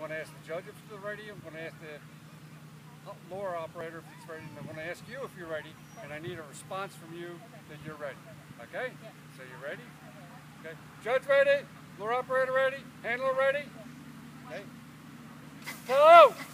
going to ask the judge if he's ready. I'm going to ask the lower operator if he's ready. And I'm going to ask you if you're ready. And I need a response from you that you're ready. Okay? So you ready? Okay. Judge ready? Lower operator ready? Handler ready? Okay. Go!